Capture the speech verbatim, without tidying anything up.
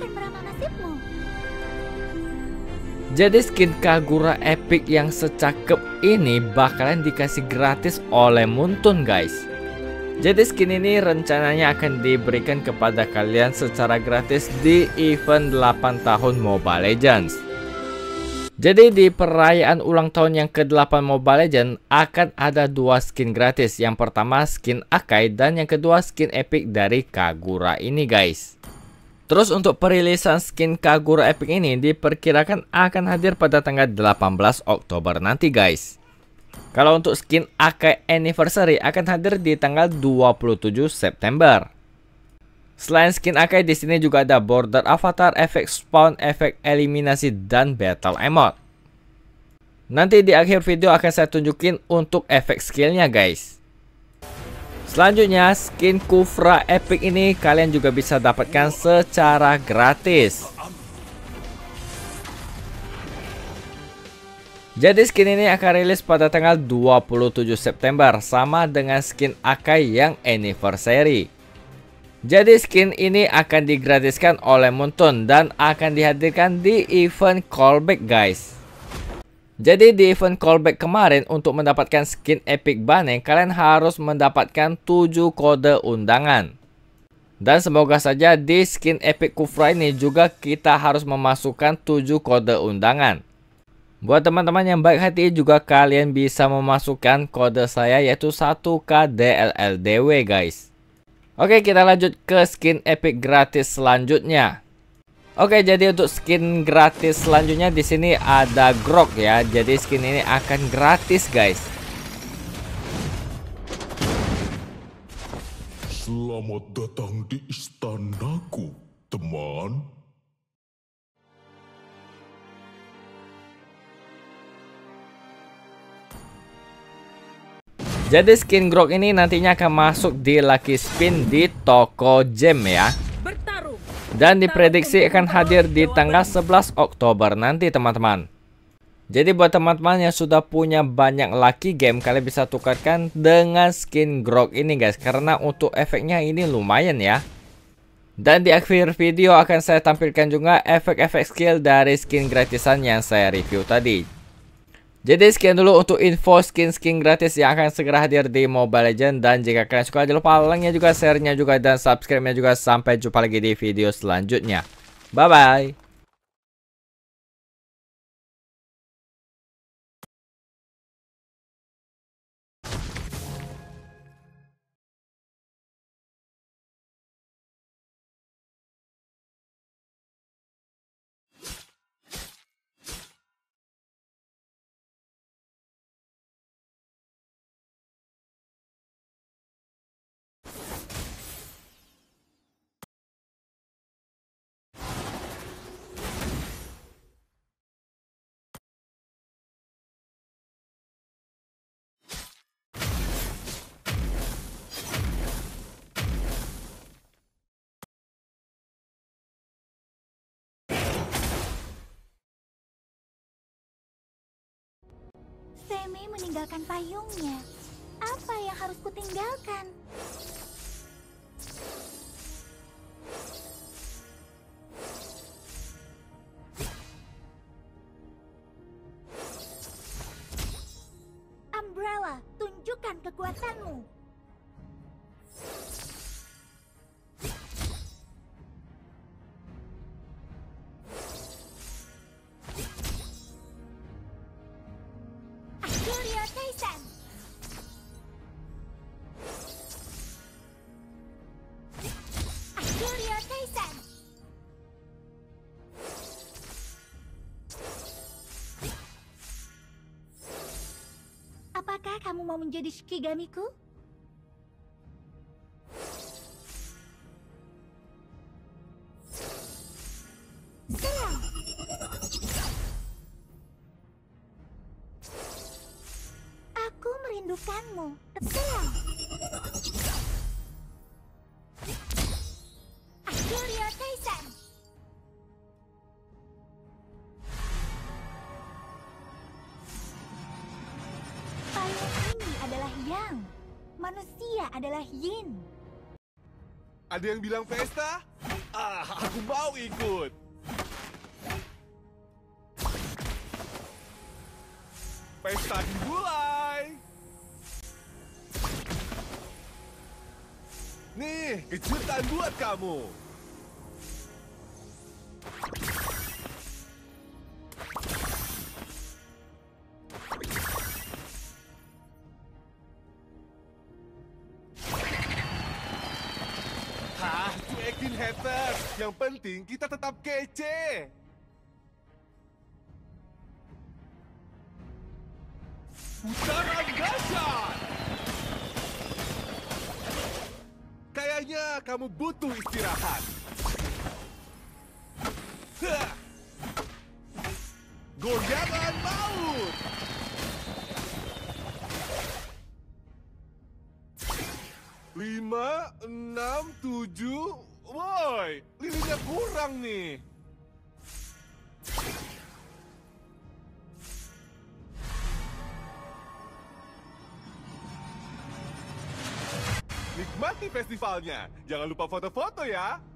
akan meramah nasibmu. Jadi skin Kagura Epic yang secakep ini bakalan dikasih gratis oleh Muntun guys. Jadi skin ini rencananya akan diberikan kepada kalian secara gratis di event delapan tahun Mobile Legends. Jadi di perayaan ulang tahun yang ke delapan Mobile Legends akan ada dua skin gratis. Yang pertama skin Akai dan yang kedua skin Epic dari Kagura ini guys. Terus untuk perilisan skin Kagura Epic ini diperkirakan akan hadir pada tanggal delapan belas Oktober nanti guys. Kalau untuk skin Akai Anniversary akan hadir di tanggal dua puluh tujuh September. Selain skin Akai di sini juga ada border avatar, efek spawn, efek eliminasi dan battle emote. Nanti di akhir video akan saya tunjukin untuk efek skillnya guys. Selanjutnya skin Kufra Epic ini kalian juga bisa dapatkan secara gratis. Jadi skin ini akan rilis pada tanggal dua puluh tujuh September sama dengan skin Akai yang Anniversary. Jadi skin ini akan digratiskan oleh Muntun dan akan dihadirkan di event callback guys. Jadi di event callback kemarin untuk mendapatkan skin Epic Bane kalian harus mendapatkan tujuh kode undangan. Dan semoga saja di skin Epic Kufra ini juga kita harus memasukkan tujuh kode undangan. Buat teman-teman yang baik hati juga kalian bisa memasukkan kode saya yaitu satu K D L L D W guys. Oke, kita lanjut ke skin Epic gratis selanjutnya. Oke, jadi untuk skin gratis selanjutnya di sini ada Grok ya. Jadi skin ini akan gratis, guys. Selamat datang di istanaku, teman. Jadi skin Grok ini nantinya akan masuk di Lucky Spin di toko gem ya. Dan diprediksi akan hadir di tanggal sebelas Oktober nanti teman-teman. Jadi buat teman-teman yang sudah punya banyak lucky game, kalian bisa tukarkan dengan skin Grok ini guys. Karena untuk efeknya ini lumayan ya. Dan di akhir video akan saya tampilkan juga efek-efek skill dari skin gratisan yang saya review tadi. Jadi sekian dulu untuk info skin-skin gratis yang akan segera hadir di Mobile Legends. Dan jika kalian suka jangan lupa like-nya juga, share-nya juga, dan subscribe-nya juga. Sampai jumpa lagi di video selanjutnya. Bye-bye. Semi meninggalkan payungnya. Apa yang harus kutinggalkan? Umbrella, tunjukkan kekuatanmu. Apakah kamu mau menjadi Shikigamiku? Serang! Aku merindukanmu. Serang! Akuria Kaisan! Payung ini adalah Yang, manusia adalah Yin. Ada yang bilang pesta? Ah, aku mau ikut. Pesta dimulai. Nih, kejutan buat kamu. Hah, cuekin haters. Yang penting kita tetap kece. Putaran dahsyat. Kayaknya kamu butuh istirahat. Hah. Goyangan maut. Lima, enam, tujuh. Woi, lilinnya kurang nih. Nikmati festivalnya. Jangan lupa foto-foto ya.